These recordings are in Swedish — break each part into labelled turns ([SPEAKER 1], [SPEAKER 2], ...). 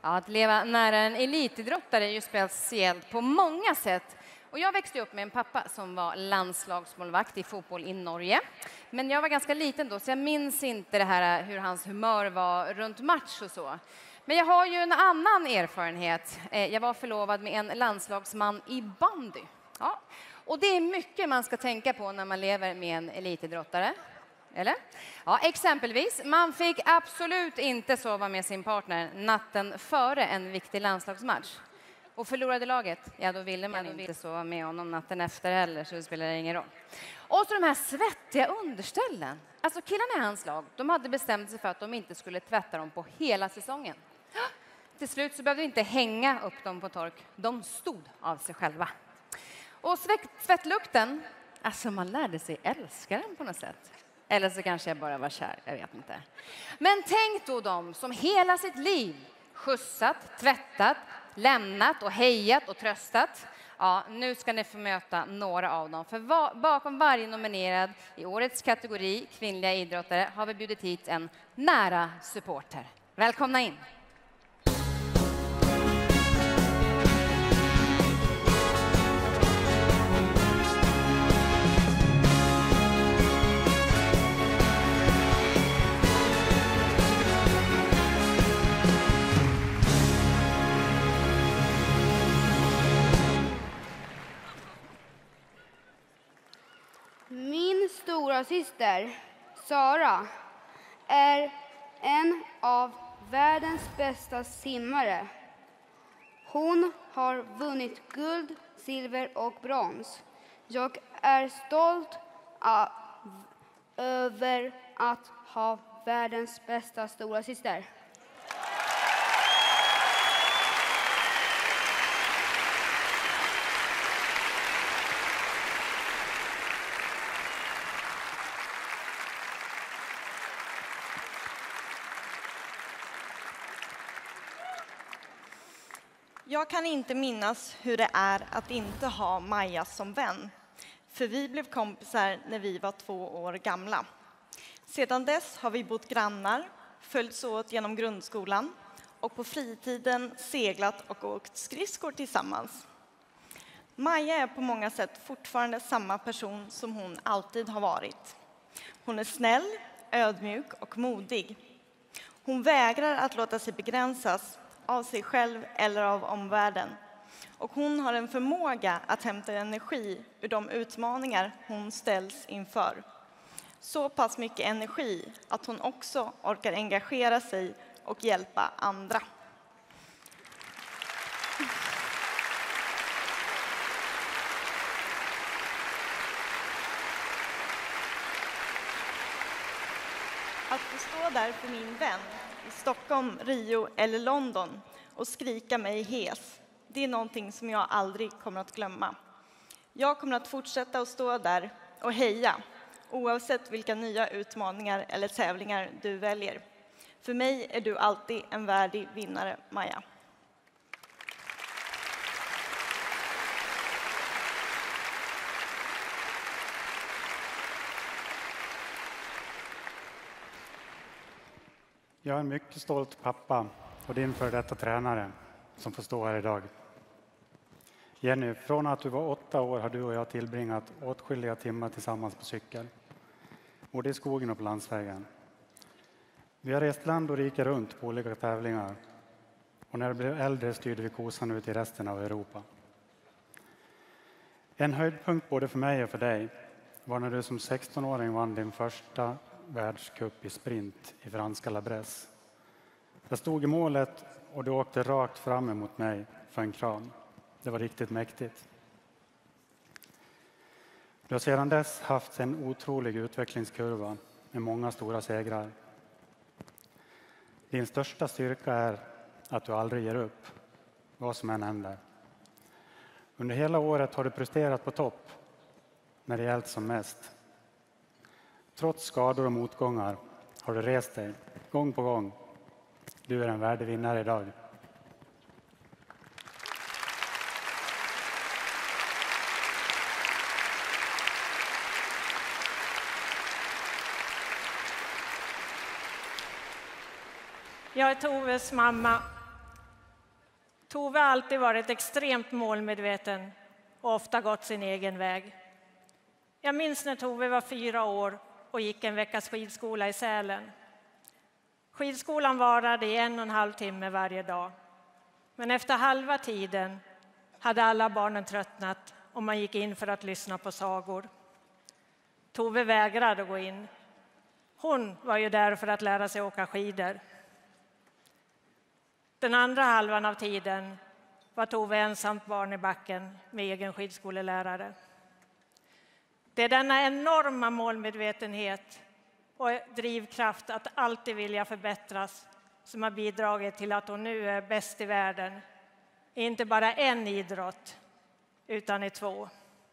[SPEAKER 1] Ja, att leva nära en elitidrottare är ju speciellt på många sätt. Och jag växte upp med en pappa som var landslagsmålvakt i fotboll i Norge. Men jag var ganska liten då, så jag minns inte det här hur hans humör var runt match och så. Men jag har ju en annan erfarenhet. Jag var förlovad med en landslagsman i bandy. Ja. Och det är mycket man ska tänka på när man lever med en elitidrottare. Eller? Ja, exempelvis, man fick absolut inte sova med sin partner natten före en viktig landslagsmatch. Och förlorade laget, ja då ville man inte sova med honom natten efter heller, så det spelar ingen roll. Och så de här svettiga underställen. Alltså killarna i hans lag, de hade bestämt sig för att de inte skulle tvätta dem på hela säsongen. Till slut så behövde vi inte hänga upp dem på tork. De stod av sig själva. Och tvättlukten, alltså man lärde sig älska den på något sätt. Eller så kanske jag bara var kär, jag vet inte. Men tänk då de som hela sitt liv skjutsat, tvättat, lämnat och hejat och tröstat. Ja, nu ska ni få möta några av dem. För bakom varje nominerad i årets kategori kvinnliga idrottare har vi bjudit hit en nära supporter. Välkomna in!
[SPEAKER 2] Min stora syster Sara är en av världens bästa simmare. Hon har vunnit guld, silver och brons. Jag är stolt över att ha världens bästa stora syster.
[SPEAKER 3] Jag kan inte minnas hur det är att inte ha Maja som vän. För vi blev kompisar när vi var 2 år gamla. Sedan dess har vi bott grannar, följts åt genom grundskolan och på fritiden seglat och åkt skridskor tillsammans. Maja är på många sätt fortfarande samma person som hon alltid har varit. Hon är snäll, ödmjuk och modig. Hon vägrar att låta sig begränsas av sig själv eller av omvärlden. Och hon har en förmåga att hämta energi ur de utmaningar hon ställs inför. Så pass mycket energi att hon också orkar engagera sig och hjälpa andra. Att få stå där för min vän i Stockholm, Rio eller London och skrika mig hes, det är någonting som jag aldrig kommer att glömma. Jag kommer att fortsätta att stå där och heja, oavsett vilka nya utmaningar eller tävlingar du väljer. För mig är du alltid en värdig vinnare, Maja.
[SPEAKER 4] Jag är en mycket stolt pappa och din före detta tränare som får stå här idag. Jenny, från att du var 8 år har du och jag tillbringat åtskilliga timmar tillsammans på cykel. Både i skogen och på landsvägen. Vi har rest land och rike runt på olika tävlingar. Och när du blev äldre styrde vi kosan ut i resten av Europa. En höjdpunkt både för mig och för dig var när du som 16-åring vann din första världscup i sprint i franska La Bresse. Jag stod i målet och du åkte rakt fram emot mig för en kram. Det var riktigt mäktigt. Du har sedan dess haft en otrolig utvecklingskurva med många stora segrar. Din största styrka är att du aldrig ger upp, vad som än händer. Under hela året har du presterat på topp när det gällt som mest. Trots skador och motgångar har du rest dig gång på gång. Du är en värdig vinnare idag.
[SPEAKER 5] Jag är Toves mamma Tove har alltid varit extremt målmedveten och ofta gått sin egen väg. Jag minns när Tove var 4 år och gick en veckas skidskola i Sälen. Skidskolan varade i 1,5 timme varje dag. Men efter halva tiden hade alla barnen tröttnat och man gick in för att lyssna på sagor. Tove vägrade gå in. Hon var ju där för att lära sig åka skidor. Den andra halvan av tiden var Tove ensamt barn i backen med egen skidskolelärare. Det är denna enorma målmedvetenhet och drivkraft att alltid vilja förbättras som har bidragit till att hon nu är bäst i världen. Inte bara en idrott, utan i 2.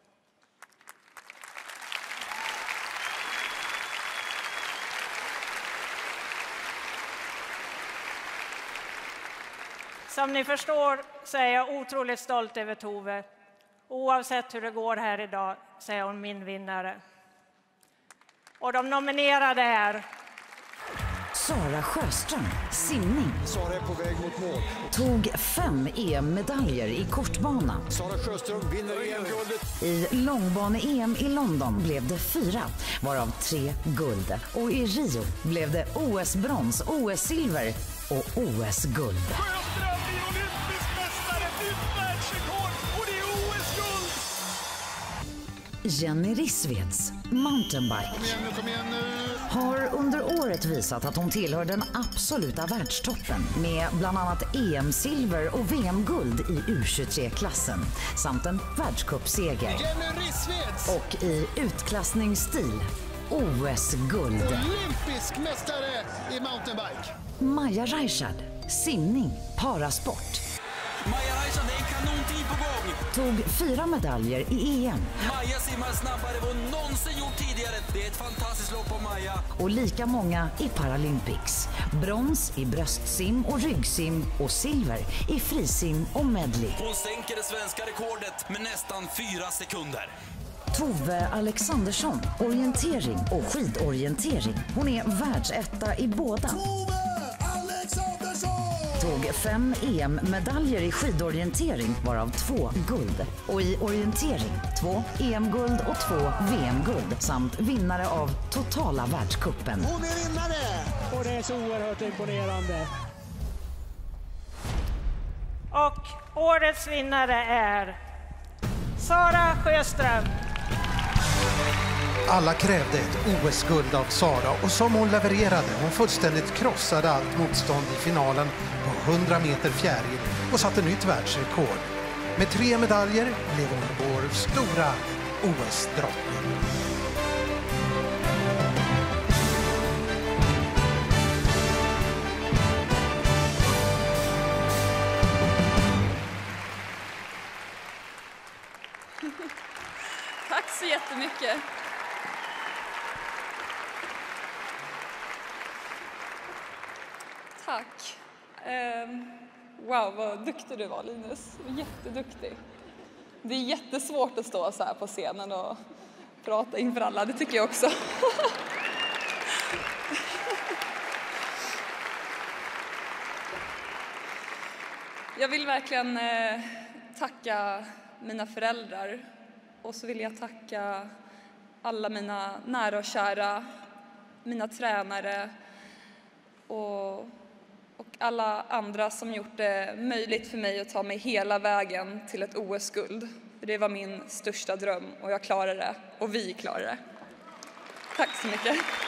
[SPEAKER 5] Som ni förstår så är jag otroligt stolt över Tove. Oavsett hur det går här idag så är hon min vinnare. Och de nominerade är
[SPEAKER 6] Sara Sjöström, simning.
[SPEAKER 7] Sara är på väg mot mål.
[SPEAKER 6] Tog 5 EM-medaljer i kortbana.
[SPEAKER 7] Sara Sjöström vinner EM-guldet.
[SPEAKER 6] I långbane-EM i London blev det 4, varav 3 guld. Och i Rio blev det OS-brons, OS-silver och OS-guld.
[SPEAKER 8] Sjöström blir olympisk mästare, nytt världsrekord och det är OS-guld!
[SPEAKER 6] Jenny Rissveds, mountainbike.
[SPEAKER 7] Kom igen nu.
[SPEAKER 6] Har under året visat att hon tillhör den absoluta världstoppen med bland annat EM-silver och VM-guld i U23-klassen samt en världscupseger.
[SPEAKER 7] Jenny Rissveds.
[SPEAKER 6] Och i utklassningsstil OS-guld.
[SPEAKER 7] Olympisk mästare i mountainbike.
[SPEAKER 6] Maja Reichard, simning, parasport.
[SPEAKER 9] Maja Reichard, det är en kanontid på gång.
[SPEAKER 6] Tog 4 medaljer i EM.
[SPEAKER 9] Maja simmar snabbare än vad hon någonsin gjort tidigare. Det är ett fantastiskt lopp på Maja.
[SPEAKER 6] Och lika många i Paralympics. Brons i bröstsim och ryggsim och silver i frisim och medley.
[SPEAKER 9] Hon sänker det svenska rekordet med nästan 4 sekunder.
[SPEAKER 6] Tove Alexandersson, orientering och skidorientering. Hon är världsetta i båda. Tog 5 EM-medaljer i skidorientering, varav 2 guld. Och i orientering 2 EM-guld och 2 VM-guld. Samt vinnare av totala världscupen.
[SPEAKER 7] Hon är vinnare!
[SPEAKER 10] Och det är så oerhört imponerande.
[SPEAKER 5] och årets vinnare är Sara Sjöström.
[SPEAKER 11] Alla krävde ett OS-guld av Sara och som hon levererade. Hon fullständigt krossade allt motstånd i finalen på 100 meter fjäril och satte nytt världsrekord. Med 3 medaljer blev hon vår stora OS-drottning.
[SPEAKER 12] Tack så jättemycket. Tack. Wow, vad duktig du var, Linus. Jätteduktig. Det är jättesvårt att stå så här på scenen och prata inför alla, det tycker jag också. Jag vill verkligen tacka mina föräldrar. Och så vill jag tacka alla mina nära och kära, mina tränare och alla andra som gjort det möjligt för mig att ta mig hela vägen till ett OS-guld. Det var min största dröm och jag klarade det och vi klarade det. Tack så mycket.